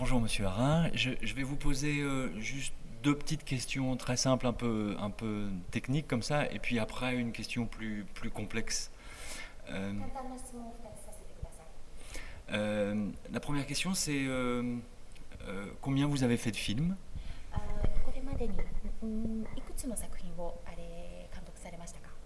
Bonjour Monsieur Harin, je vais vous poser juste deux petites questions très simples, un peu techniques comme ça, et puis après une question plus complexe. Euh, la première question c'est combien vous avez fait de films? これまでにいくつの作品を監督されましたか？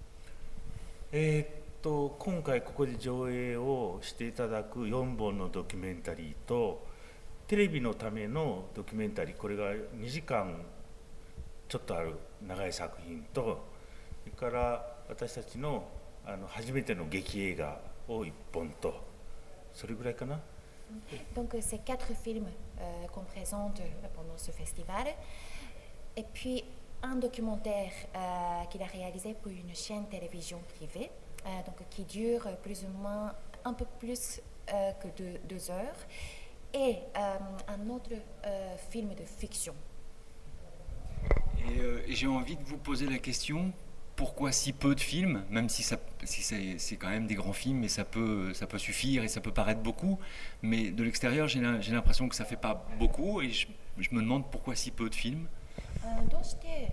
今回ここで上映をしていただく4本のドキュメンタリーと、テレビのためのドキュメンタリー、これが2時間ちょっとある長い作品と、それから私たちの初めての劇映画を1本と、それぐらいかな。 Donc c'est 4 films qu'on présente pendant ce festival, et puis un documentaire qu'il a réalisé pour une chaîne télévision privée, donc qui dure plus ou moins un peu plus que 2 heures, et un autre film de fiction. Et j'ai envie de vous poser la question, pourquoi si peu de films, même si c'est quand même des grands films et ça peut suffire et ça peut paraître beaucoup, mais de l'extérieur j'ai l'impression que ça fait pas beaucoup et je me demande pourquoi si peu de films. どうして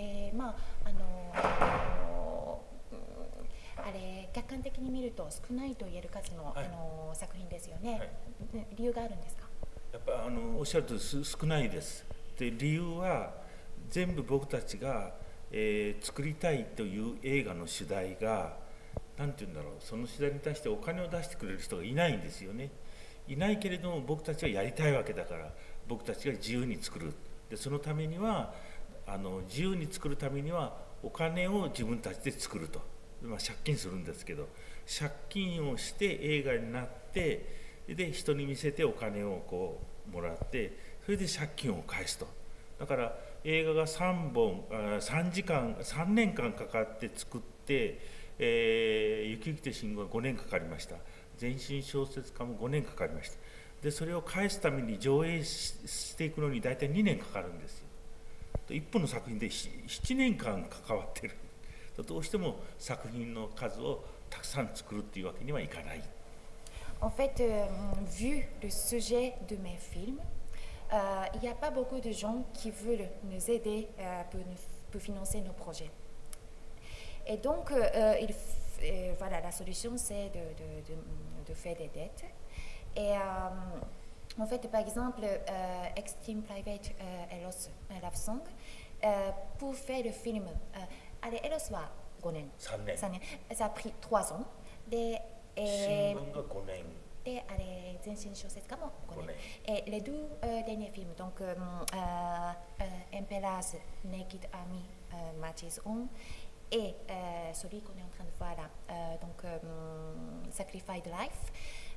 客観的に見ると少ないと言える数の、作品ですよね、理由があるんですか？ やっぱおっしゃるとおり少ないです。で理由は全部僕たちが、作りたいという映画の主題が何て言うんだろう、その主題に対してお金を出してくれる人がいないんですよね。いないけれども僕たちはやりたいわけだから、僕たちが自由に作る。でそのためには自由に作るためにはお金を自分たちで作ると、借金するんですけど、借金をして映画になって、で人に見せてお金をこうもらって、それで借金を返すと。だから映画が3年間かかって作って、雪雪と信号が5年かかりました。前身小説家も5年かかりました。でそれを返すために上映していくのに大体2年かかるんですよ。1本の作品で7年間関わってる。どうしても作品の数をたくさん作るっていうわけにはいかない。 En fait, vu le sujet de mes films, il n'y a pas beaucoup de gens qui veulent nous aider pour financer nos projets. Et donc, voilà, la solution, c'est de faire des dettes. Et en fait, par exemple, Extreme Private Eros Love Song, pour faire le film, Eros は5年、 3年、 ça a pris 3 ans. で、 新聞が5年。 で前身小説家も5年。Et les 2 derniers films, donc Emperor's Naked Army Marches On et celui qu'on est en train de voir là, donc Sacrificed Life.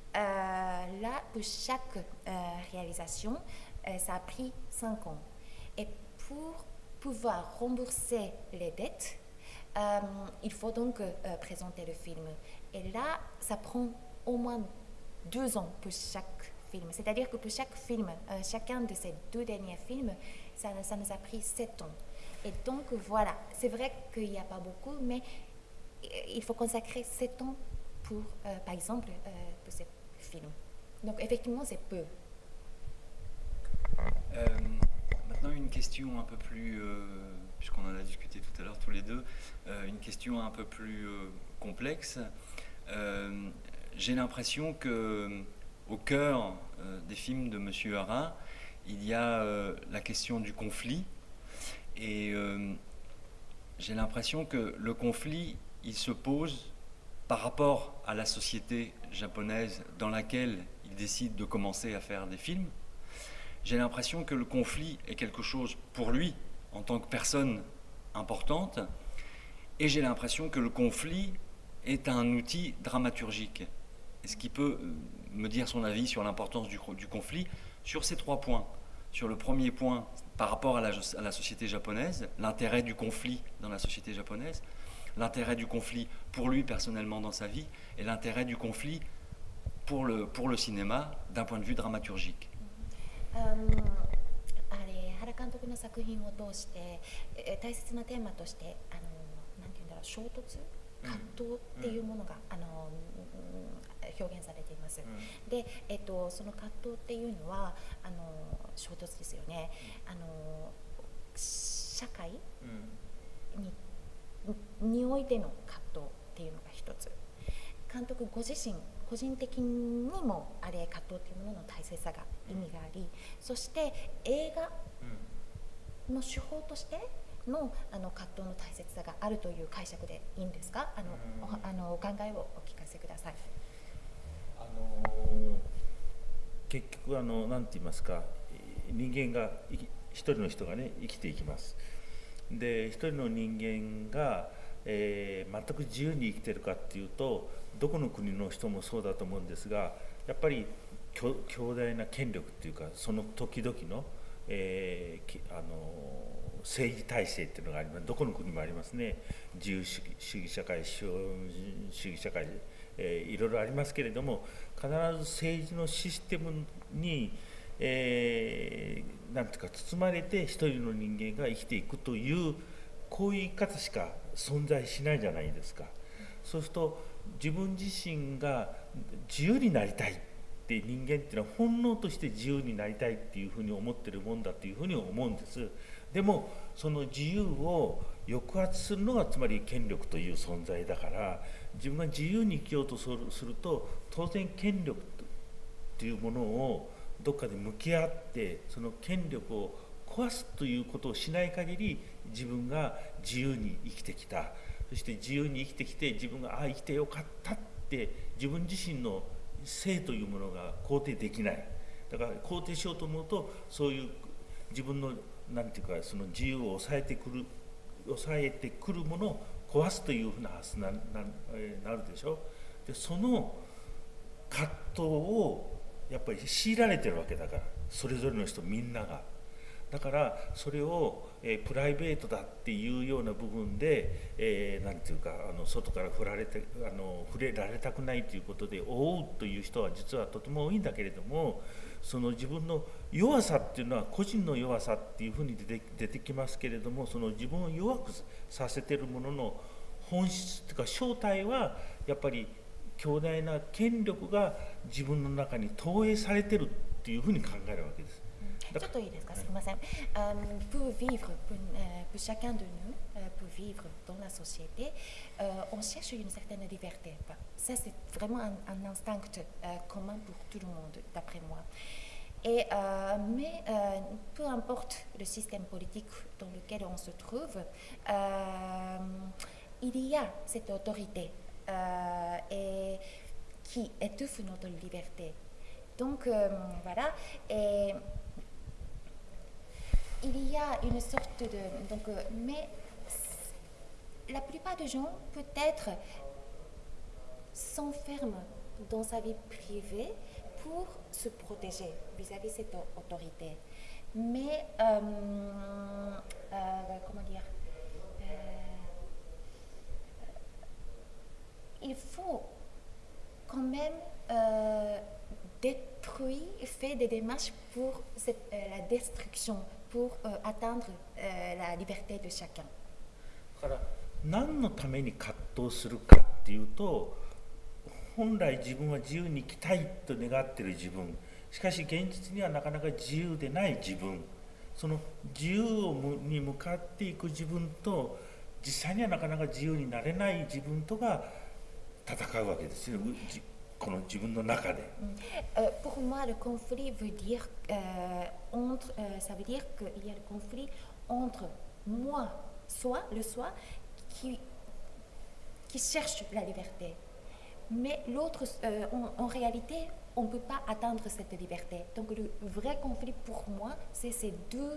Là, pour chaque réalisation, ça a pris 5 ans. Et pour pouvoir rembourser les dettes, il faut donc présenter le film. Et là, ça prend au moins 2 ans pour chaque film. C'est-à-dire que pour chaque film, chacun de ces 2 derniers films, ça nous a pris 7 ans. Et donc voilà, c'est vrai qu'il n'y a pas beaucoup, mais il faut consacrer 7 ans pour, par exemple, pour ces films. Donc effectivement, c'est peu. Maintenant, une question un peu plus, puisqu'on en a discuté tout à l'heure tous les deux, une question un peu plus complexe. J'ai l'impression que au cœur des films de Monsieur Harin, il y a la question du conflit, et j'ai l'impression que le conflit, il se pose par rapport à la société japonaise dans laquelle il décide de commencer à faire des films. J'ai l'impression que le conflit est quelque chose pour lui en tant que personne importante, et j'ai l'impression que le conflit est un outil dramaturgique. Est-ce qu'il peut me dire son avis sur l'importance du conflit sur ces 3 points? Sur le premier point, par rapport à la société japonaise, l'intérêt du conflit dans la société japonaise, l'intérêt du conflit pour lui personnellement dans sa vie, et l'intérêt du conflit pour le cinéma d'un point de vue dramaturgique. 原監督の作品を通して、大切なテーマとしてなんていうんだろう、衝突、葛藤っていうものが、 表現されています。で、その葛藤っていうのは衝突ですよね。社会においての葛藤っていうのが一つ。監督ご自身個人的にもあれ葛藤っていうものの大切さが意味があり、そして映画の手法としての葛藤の大切さがあるという解釈でいいんですか？お考えをお聞かせください。 結局なんて言いますか、人間が一人の人がね生きていきます。で一人の人間が、全く自由に生きているかっていうと、どこの国の人もそうだと思うんですが、やっぱり強大な権力っていうか、その時々の、政治体制っていうのがあります。どこの国もありますね。自由主義社会、資本主義社会、いろいろありますけれども、必ず政治のシステムに、なんていうか包まれて一人の人間が生きていくという、こういう言い方しか存在しないじゃないですか。そうすると自分自身が自由になりたいって人間っていうのは本能として自由になりたいっていうふうに思ってるもんだというふうに思うんです。でもその自由を抑圧するのがつまり権力という存在だから、自分が自由に生きようとすると当然権力というものをどっかで向き合って、その権力を壊すということをしない限り自分が自由に生きてきた、そして自由に生きてきて自分が生きてよかったって自分自身の性というものが肯定できない。だから肯定しようと思うと、そういう自分のなんていうか、その自由を抑えてくるものを壊すというふうな発想になるでしょ。でその葛藤をやっぱり強いられてるわけだから、それぞれの人みんなが。だからそれを、プライベートだっていうような部分で、なんていうか外から触れられたくないということで覆うという人は実はとても多いんだけれども、その自分の弱さっていうのは個人の弱さっていうふうに出てきますけれども、その自分を弱くさせているものの本質というか正体はやっぱり強大な権力が自分の中に投影されているっていうふうに考えるわけです。 ちょっといいですか、すみません。pour vivre, pour chacun de nous, pour vivre dans la société, on cherche une certaine liberté. Ça, c'est vraiment un instinct commun pour tout le monde, d'après moi. Mais peu importe le système politique dans lequel on se trouve, il y a cette autorité et qui étouffe notre liberté. Donc voilà. Et il y a une sorte de... Donc, mais la plupart des gens, peut-être, s'enferment dans sa vie privée pour se protéger vis-à-vis de cette autorité. Mais, comment dire, il faut quand même détruire, faire des démarches pour la destruction, pour atteindre la liberté de chacun. だから何のために葛藤するかっていうと、本来自分は自由に生きたいと願っている自分、しかし現実にはなかなか自由でない自分、その自由に向かっていく自分と、実際にはなかなか自由になれない自分とが戦うわけですよ、この自分の中で。 Pour moi, le conflit veut dire ça veut dire qu'il y a le conflit entre moi, le soi qui cherche la liberté, mais l'autre, en réalité, on ne peut pas atteindre cette liberté. Donc le vrai conflit pour moi, c'est ces deux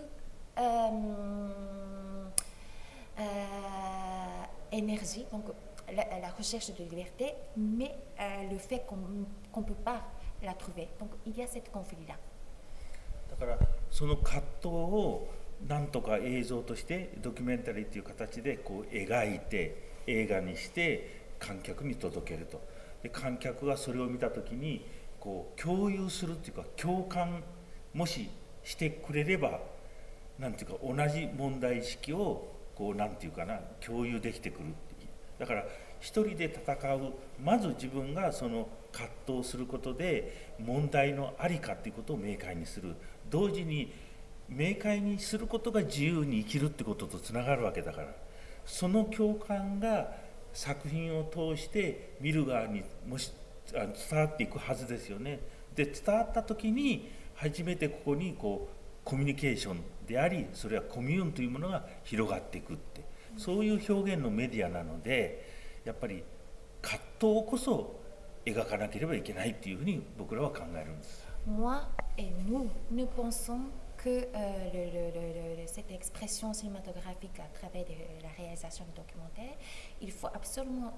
énergies. Donc, la recherche de liberté, mais le fait qu'on ne peut pas la trouver. Donc, il y a ce conflit-là. だからその葛藤をなんとか映像としてドキュメンタリーという形でこう描いて映画にして観客に届けると。で観客がそれを見た時にこう共有するっていうか、共感もししてくれれば、なんていうか同じ問題意識をこうなんていうかな、共有できてくる。だから一人で戦う、まず自分がその葛藤することで問題の在りかということを明快にする、同時に明快にすることが自由に生きるってこととつながるわけだから、その共感が作品を通して見る側にもし伝わっていくはずですよね。で伝わった時に初めてここにこうコミュニケーションであり、それはコミューンというものが広がっていくって、そういう表現のメディアなので、やっぱり葛藤こそ描かなければいけないっていうふうに僕らは考えるんです。 Moi et nous pensons que cette expression cinématographique à travers la réalisation de documentaires, il faut absolument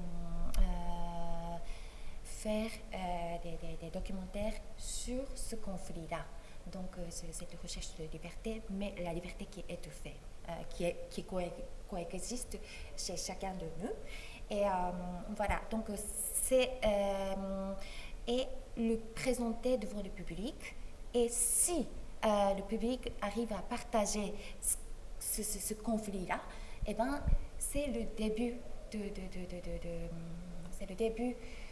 faire des documentaires sur ce conflit-là. Donc cette recherche de liberté, mais la liberté qui est étouffée, qui coexiste chez chacun de nous. Et voilà, donc c'est et le présenter devant le public. Et si le public arrive à partager ce conflit-là, eh ben, c'est le début c'est le début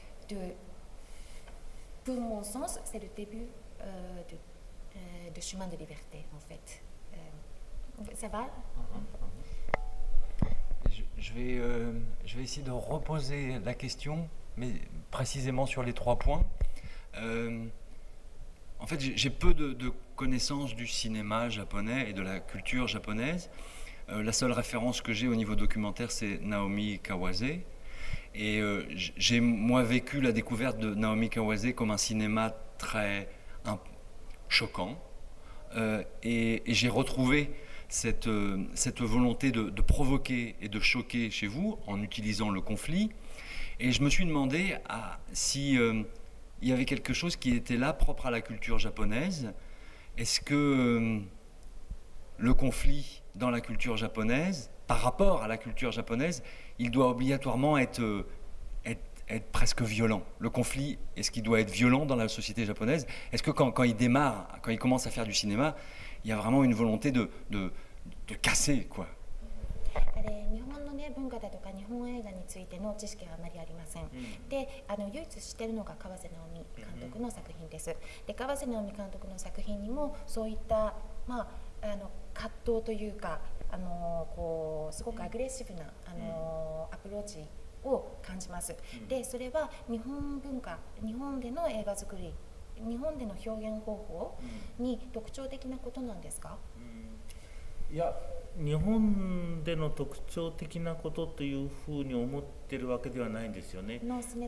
pour mon sens, c'est le début de chemin de liberté, en fait. Ça va? Je vais essayer de reposer la question, mais précisément sur les 3 points. En fait, j'ai peu de connaissances du cinéma japonais et de la culture japonaise. La seule référence que j'ai au niveau documentaire, c'est Naomi Kawase. Et j'ai, moi, vécu la découverte de Naomi Kawase comme un cinéma très choquant. Et j'ai retrouvé cette volonté de provoquer et de choquer chez vous en utilisant le conflit. Et je me suis demandé si il y avait quelque chose qui était là, propre à la culture japonaise. Est-ce que le conflit dans la culture japonaise, par rapport à la culture japonaise, il doit obligatoirement être presque violent? Le conflit, est-ce qu'il doit être violent dans la société japonaise? Est-ce que quand il démarre, quand il commence à faire du cinéma, il y a vraiment une volonté de casser, quoi? 日本の、ね、文化だとか日本映画についての知識はあまりありません。で、唯一知っているのが川瀬直美監督の作品です。で、川瀬直美監督の作品にもそういった、葛藤というか、こうすごくアグレッシブなアプローチを感じます。で、それは日本文化、日本での映画作り、日本での表現方法に特徴的なことなんですか？ いや、日本での特徴的なことというふうに思ってるわけではないんですよね。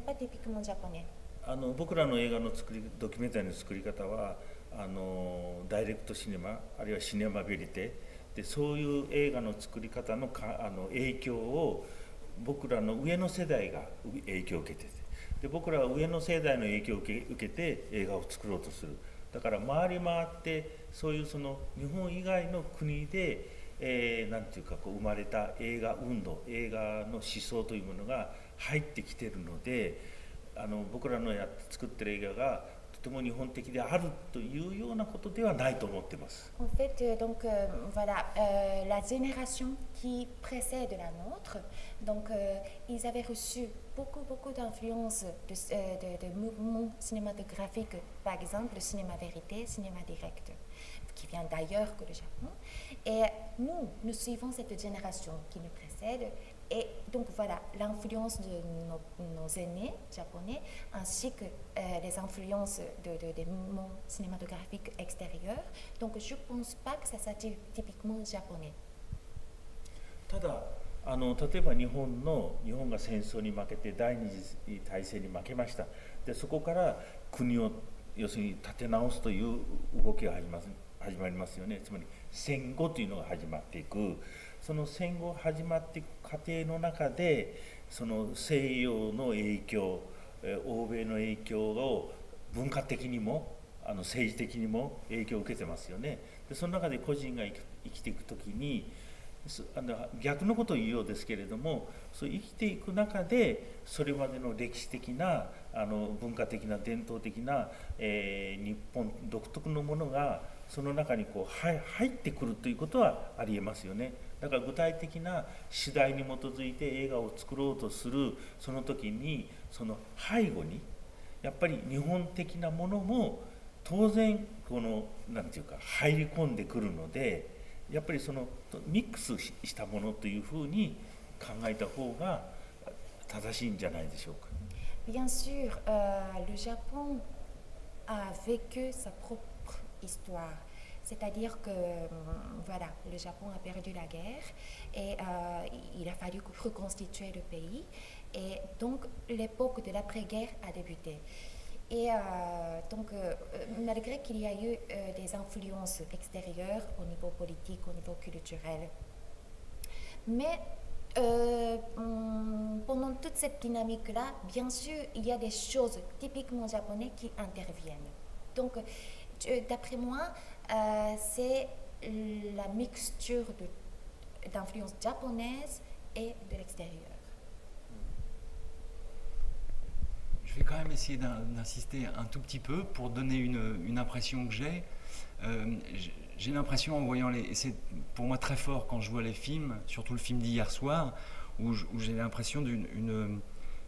僕らの映画の作り、ドキュメンタリーの作り方はダイレクトシネマ、あるいはシネマベリテで、そういう映画の作り方の影響を僕らの上の世代が影響を受けてて、で僕らは上の世代の影響を受けて映画を作ろうとする。だから回り回ってそういうその日本以外の国でなんていうかこう生まれた映画運動、映画の思想というものが入ってきているので、僕らの作ってる映画がとても日本的であるというようなことではないと思っています。 En fait, donc voilà, la génération qui précède la nôtre, donc ils avaient reçu beaucoup d'influences de mouvements cinématographiques, par exemple le cinéma vérité, cinéma direct, qui vient d'ailleurs que le Japon. Et nous suivons cette génération qui nous précède. Et donc voilà, l'influence de nos aînés japonais, ainsi que les influences des mouvements cinématographiques extérieurs. Donc je ne pense pas que ça soit typiquement japonais. ただ例えば日本が戦争に負けて第二次大戦に負けました。でそこから国を要するに立て直すという動きが始まりますよね。つまり戦後というのが始まっていく。その戦後始まっていく過程の中で、その西洋の影響、欧米の影響を文化的にも政治的にも影響を受けてますよね。でその中で個人が生きていくときに逆のことを言うようですけれども、そう生きていく中でそれまでの歴史的な文化的な伝統的な、日本独特のものがその中にこう入ってくるということはありえますよね。 だから具体的な次第に基づいて映画を作ろうとするその時にその背後にやっぱり日本的なものも当然このなんていうか入り込んでくるのでやっぱりそのミックスしたものというふうに考えた方が正しいんじゃないでしょうか。 Bien sûr, le Japon a vécu sa propre histoire. C'est-à-dire que voilà, le Japon a perdu la guerre et il a fallu reconstituer le pays. Et donc l'époque de l'après-guerre a débuté. Et donc malgré qu'il y a eu des influences extérieures au niveau politique, au niveau culturel, mais pendant toute cette dynamique-là, bien sûr, il y a des choses typiquement japonaises qui interviennent. Donc, d'après moi, c'est la mixture d'influences japonaises et de l'extérieur. Je vais quand même essayer d'insister un tout petit peu pour donner une impression que j'ai. J'ai l'impression en voyant c'est pour moi très fort quand je vois les films, surtout le film d'hier soir, où j'ai l'impression d'une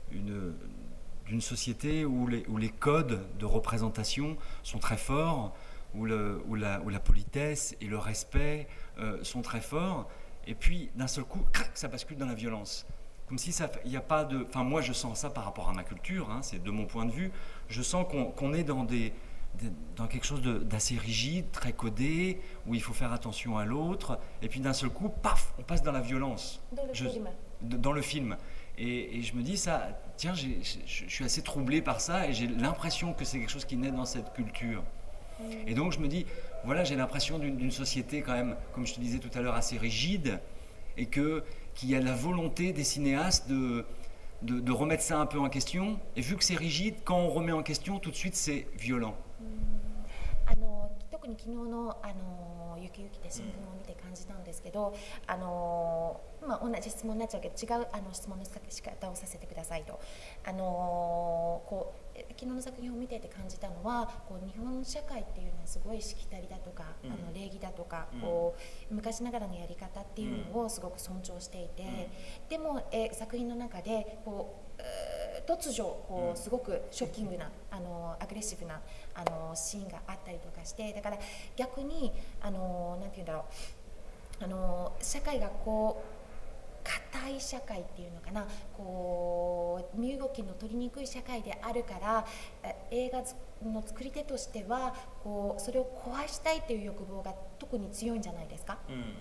société où les codes de représentation sont très forts, où la politesse et le respect sont très forts, et puis d'un seul coup, crac, ça bascule dans la violence. Comme si il n'y a pas de... Enfin, moi, je sens ça par rapport à ma culture, hein, c'est de mon point de vue. Je sens qu'on est dans quelque chose d'assez rigide, très codé, où il faut faire attention à l'autre, et puis d'un seul coup, paf, on passe dans la violence. Dans le film. Et je me dis, ça, tiens, je suis assez troublé par ça, et j'ai l'impression que c'est quelque chose qui naît dans cette culture. Et donc, je me dis, voilà, j'ai l'impression d'une société quand même, comme je te disais tout à l'heure, assez rigide, et qu'il y a la volonté des cinéastes de remettre ça un peu en question. Et vu que c'est rigide, quand on remet en question, tout de suite, c'est violent. 特に昨日のゆきゆきで新聞を見て感じたんですけど、同じ質問になっちゃうけど違う質問の仕方をさせてくださいと。昨日の作品を見ていて感じたのは、日本社会っていうのはすごいしきたりだとか、礼儀だとか、昔ながらのやり方っていうのをすごく尊重していて、でも作品の中で突如すごくショッキングなアグレッシブなシーンがあったりとかして、だから逆になんていうんだろう、社会が硬い社会っていうのかな、身動きの取りにくい社会であるから、映画の作り手としてはそれを壊したいという欲望が特に強いんじゃないですか。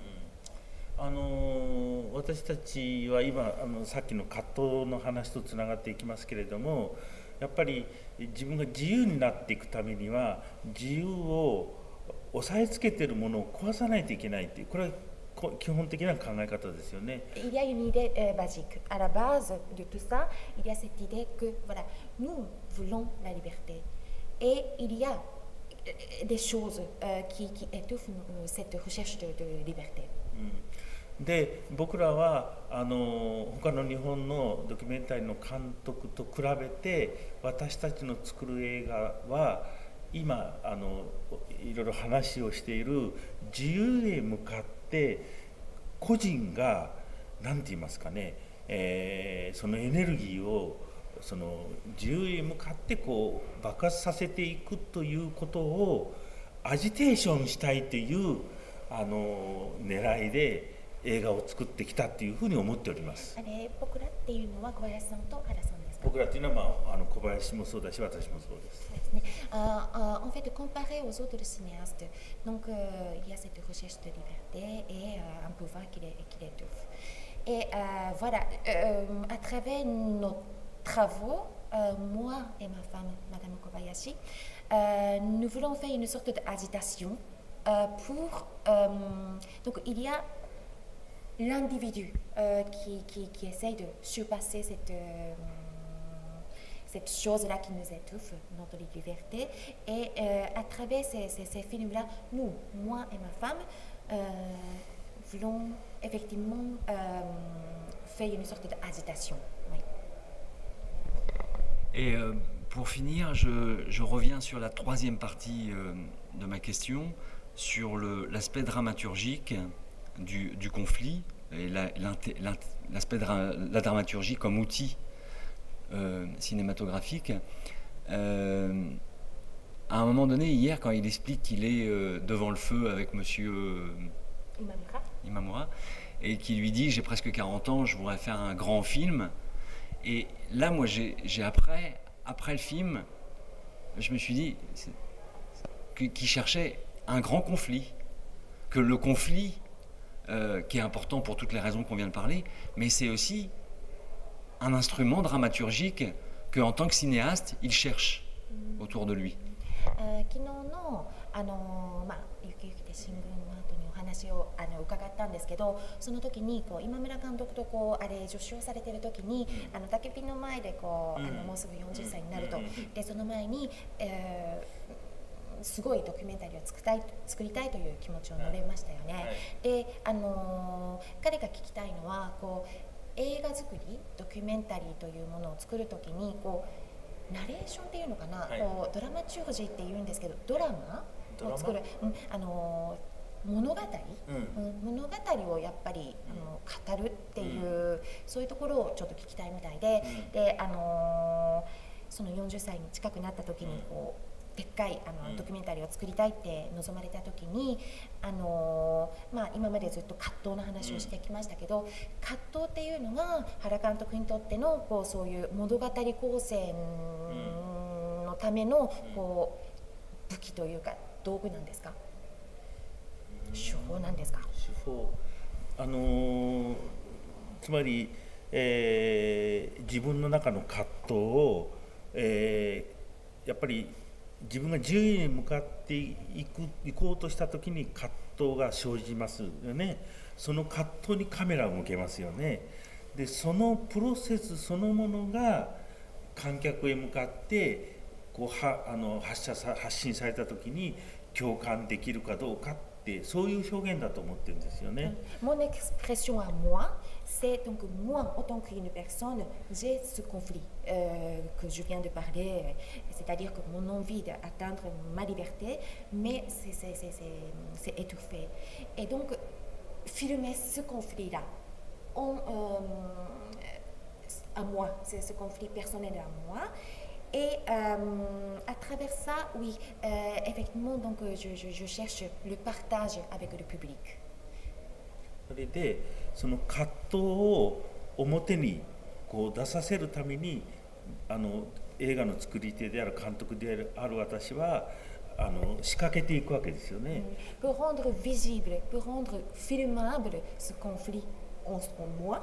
私たちは今さっきの葛藤の話とつながっていきますけれども、やっぱり自分が自由になっていくためには自由を押さえつけているものを壊さないといけないっていう、これは基本的な考え方ですよね。 Il y a une idée basique. À la base de tout ça, il y a cette idée que voilà, nous voulons la liberté. Et il y a des choses qui étouffent cette recherche de liberté. で僕らは他の日本のドキュメンタリーの監督と比べて私たちの作る映画は今いろいろ話をしている自由へ向かって個人が何て言いますかね、そのエネルギーをその自由へ向かって爆発させていくということをアジテーションしたいという狙いで映画を作ってきたというふうに思っております。 僕らっていうのは小林さんと原さんですか。 僕らっていうのは、小林もそうだし私もそうです。 En fait, comparé aux autres cinéastes, donc il y a cette recherche de liberté et un pouvoir qui l'étouffe. Et voilà, à travers nos travaux, moi et ma femme, Madame Kobayashi, nous voulons faire une sorte d'agitation pour... donc il y a l'individu qui essaye de surpasser cette chose-là qui nous étouffe, notre liberté. Et à travers ces films-là, nous, moi et ma femme, voulons effectivement faire une sorte d'agitation. Oui. Et pour finir, je reviens sur la troisième partie de ma question, sur l'aspect dramaturgique du conflit et l'aspect de la dramaturgie comme outil cinématographique. À un moment donné, hier, quand il explique qu'il est devant le feu avec monsieur Imamura, et qui lui dit « j'ai presque 40 ans, je voudrais faire un grand film », et là, moi, j'ai après le film, je me suis dit qu'il cherchait un grand conflit, que le conflit, qui est important pour toutes les raisons qu'on vient de parler, mais c'est aussi un instrument dramaturgique qu'en tant que cinéaste, il cherche autour de lui. 昨日のゆきゆきで新聞の後にお話を伺ったんですけど、その時に今村監督とあれ助手をされている時に焚き火の前でもうすぐ40歳になると、でその前に、すごいドキュメンタリーを作りたいという気持ちを述べましたよね。で彼が聞きたいのは映画作り、ドキュメンタリーというものを作る時にナレーションっていうのかな、ドラマチュージーっていうんですけど、ドラマを作る、物語をやっぱり語るっていう、そういうところをちょっと聞きたいみたいで、でその40歳に近くなった時にでっかいドキュメンタリーを作りたいって望まれた時に今までずっと葛藤の話をしてきましたけど、葛藤っていうのが原監督にとってのそういう物語構成のための武器というか道具なんですか、手法なんですか。 手法、つまり、自分の中の葛藤を、やっぱり自分が順位に向かっていこうとしたときに葛藤が生じますよね。その葛藤にカメラを向けますよね。でそのプロセスそのものが観客へ向かって発信されたときに共感できるかどうかってそういう表現だと思ってるんですよね。 Mon expression à moi, c'est donc moi en tant qu'une personne, j'ai ce conflit que je viens de parler, c'est-à-dire que mon envie d'atteindre ma liberté, mais c'est étouffé. Et donc, filmer ce conflit-là, à moi, c'est ce conflit personnel à moi. Et à travers ça, oui, effectivement, donc, je cherche le partage avec le public. それでその葛藤を表に出させるために映画の作り手である監督である私は仕掛けていくわけですよね。 Pour rendre visible, pour rendre filmable ce conflit en moi,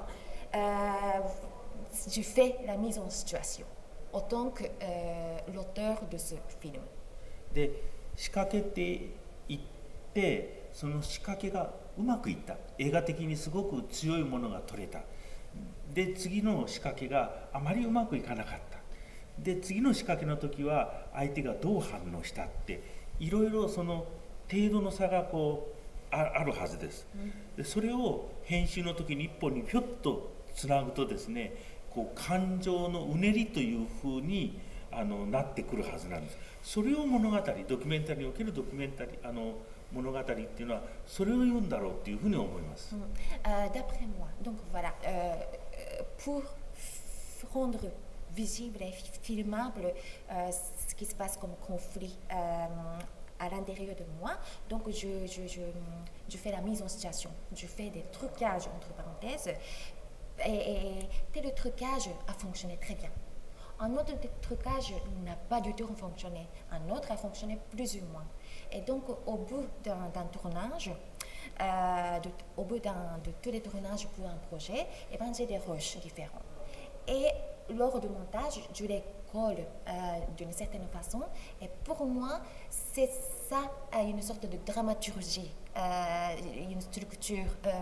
je fais la mise en situation en tant que l'auteur de ce film. で仕掛けていってその仕掛けがうまくいった、映画的にすごく強いものが撮れた、で次の仕掛けがあまりうまくいかなかった、で次の仕掛けの時は相手がどう反応したっていろいろその程度の差があるはずです。でそれを編集の時に一本にぴょっとつなぐとですね、感情のうねりというふうになってくるはずなんです。それを物語、ドキュメンタリーにおけるドキュメンタリー物語っていうのはそれを言うんだろうっていうふうに思います。 D'après moi, donc voilà, pour rendre visible et filmable ce qui se passe comme conflit à l'intérieur de moi, donc je fais la mise en situation, je fais des trucages entre parenthèses, et le trucage a fonctionné très bien. Un autre trucage n'a pas du tout fonctionné, un autre a fonctionné plus ou moins. Et donc, au bout d'un tournage, au bout de tous les tournages pour un projet, j'ai des rushs différents. Et lors du montage, je les colle d'une certaine façon. Et pour moi, c'est ça une sorte de dramaturgie, une structure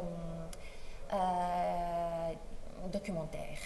documentaire.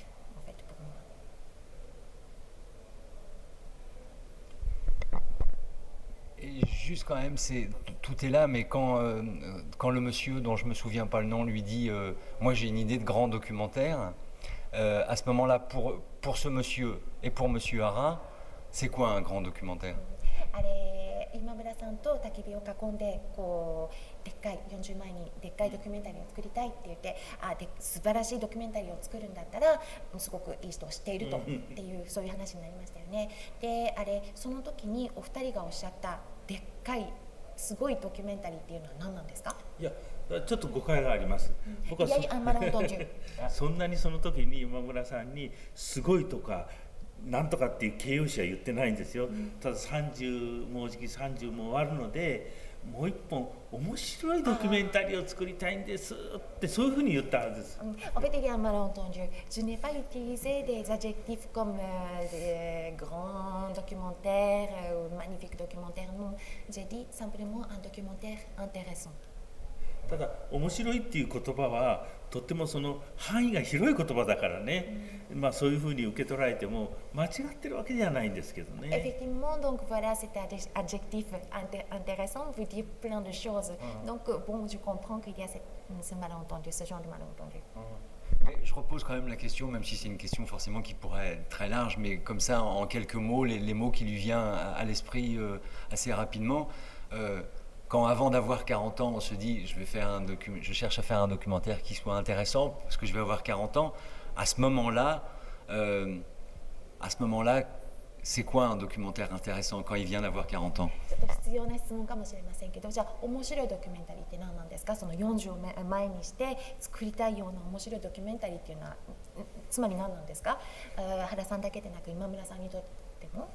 Et juste quand même, tout est là, mais quand le monsieur, dont je ne me souviens pas le nom, lui dit moi j'ai une idée de grand documentaire, à ce moment-là, pour ce monsieur et pour monsieur Hara, c'est quoi un grand documentaire? 今今村さんと焚き火を囲んでこうでっかい40枚にでっかいドキュメンタリーを作りたいって言って素晴らしいドキュメンタリーを作るんだったらすごくいい人を知っているとっていうそういう話になりましたよね。でその時にお二人がおっしゃったでっかいすごいドキュメンタリーっていうのは何なんですか？ いやちょっと誤解があります。僕はそんなにその時に今村さんにすごいとかなんとかっていう形容詞は言ってないんですよ。ただ30もうじき30も終わるのでもう一本面白いドキュメンタリーを作りたいんですってそういうふうに言ったはずです。 En fait, il y a un malentendu. Je n'ai pas utilisé des adjectifs comme des grands documentaires ou magnifiques documentaires. Non, j'ai dit simplement un documentaire intéressant. ただ面白いっていう言葉はとってもその範囲が広い言葉だからね、まあそういうふうに受け取られても間違ってるわけじゃないんですけどね。 Effectivement, donc voilà, cet adjectif intéressant veut dire plein de choses. Donc bon, je comprends qu'il y a ce malentendu, ce genre de malentendu. Mais je repose quand même la question, même si c'est une question forcément qui pourrait être très large, mais comme ça, en quelques mots, les mots qui lui viennent à l'esprit assez rapidement. Quand avant d'avoir 40 ans, on se dit je cherche à faire un documentaire qui soit intéressant parce que je vais avoir 40 ans, à ce moment-là, c'est quoi un documentaire intéressant quand il vient d'avoir 40 ans? 必要な質問かもしれませんけど、じゃあ面白いドキュメンタリーって何なんですか？その40を前にして作りたいような面白いドキュメンタリーっていうのはつまり何なんですか？原さんだけでなく今村さんにとっても？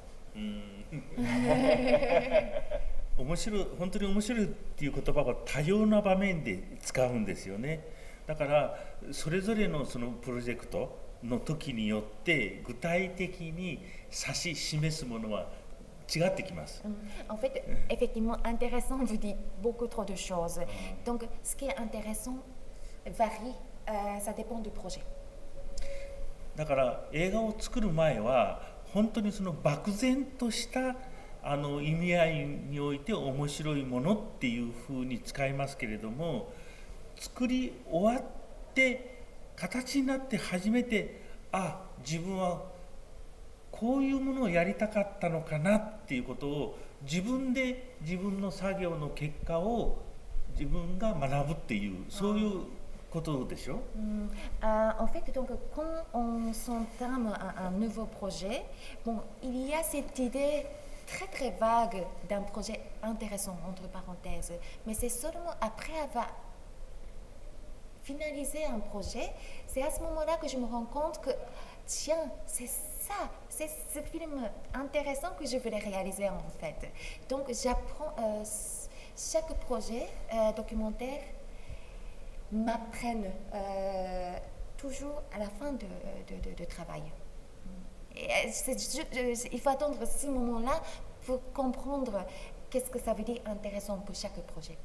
面白い、本当に面白いっていう言葉は多様な場面で使うんですよね。だからそれぞれのそのプロジェクトの時によって具体的に指し示すものは違ってきます。 En fait, effectivement, intéressant veut dire beaucoup trop de choses. Donc, ce qui est intéressant varie, ça dépend du projet. だから映画を作る前は本当にその漠然とした意味合いにおいて面白いものっていうふうに使いますけれども、作り終わって形になって初めて自分はこういうものをやりたかったのかなっていうことを自分で自分の作業の結果を自分が学ぶっていうそういうことでしょ。 En fait, donc, quand on s'entame un nouveau projet, bon, il y a cette idée très très vague d'un projet intéressant, entre parenthèses. Mais c'est seulement après avoir finalisé un projet, c'est à ce moment-là que je me rends compte que, tiens, c'est ça, c'est ce film intéressant que je voulais réaliser en fait. Donc j'apprends, chaque projet documentaire m'apprenne toujours à la fin de travail. Il faut attendre ce moment-là pour comprendre qu'est-ce que ça veut dire intéressant pour chaque projet.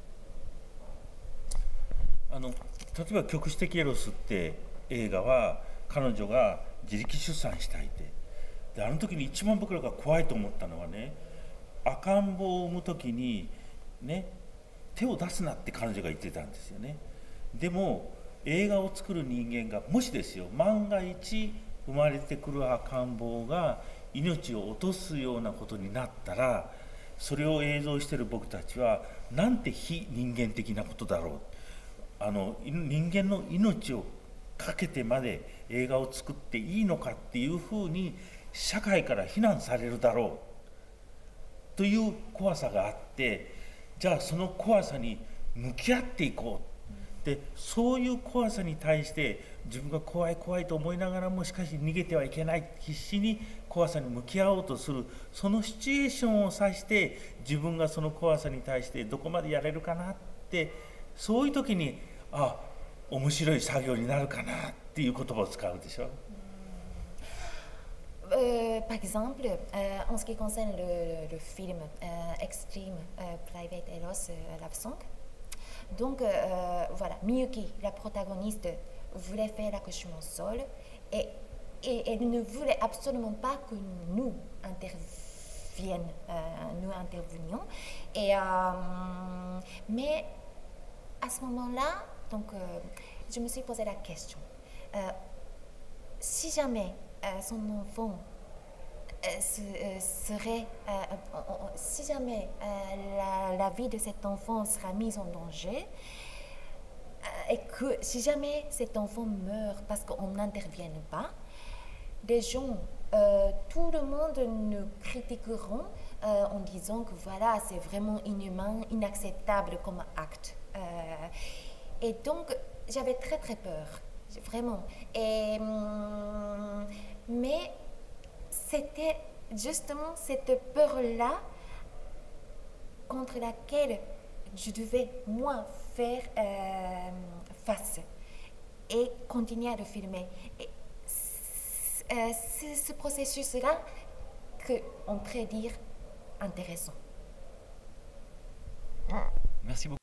例えば局地的エロスって映画は彼女が自力出産したいってで、あの時に一番僕らが怖いと思ったのはね、赤ん坊を産む時にね手を出すなって彼女が言ってたんですよね。でも映画を作る人間がもしですよ、万が一生まれてくる赤ん坊が命を落とすようなことになったら、それを映像している僕たちはなんて非人間的なことだろう、人間の命をかけてまで映画を作っていいのかっていうふうに社会から非難されるだろうという怖さがあって、じゃあその怖さに向き合っていこう。でそういう怖さに対して自分が怖い怖いと思いながらもしかし逃げてはいけない、必死に怖さに向き合おうとする、そのシチュエーションを指して自分がその怖さに対してどこまでやれるかなって、そういう時に面白い作業になるかなっていう言葉を使うでしょ。 Par exemple, en ce qui concerne le film Extreme Private Eros Love Song, donc voilà, Miyuki, la protagoniste, voulait faire l'accouchement seule et elle ne voulait absolument pas que nous intervenions. Mais à ce moment-là, donc, je me suis posé la question. Si jamais son enfant serait, si jamais la vie de cet enfant sera mise en danger, et que si jamais cet enfant meurt parce qu'on n'intervient pas, les gens, tout le monde nous critiqueront en disant que voilà, c'est vraiment inhumain, inacceptable comme acte. Et donc, j'avais très très peur, vraiment. Mais c'était justement cette peur-là contre laquelle je devais, moi, faire face et continuer à le filmer. Et c'est ce processus-là qu'on pourrait dire intéressant. Merci beaucoup.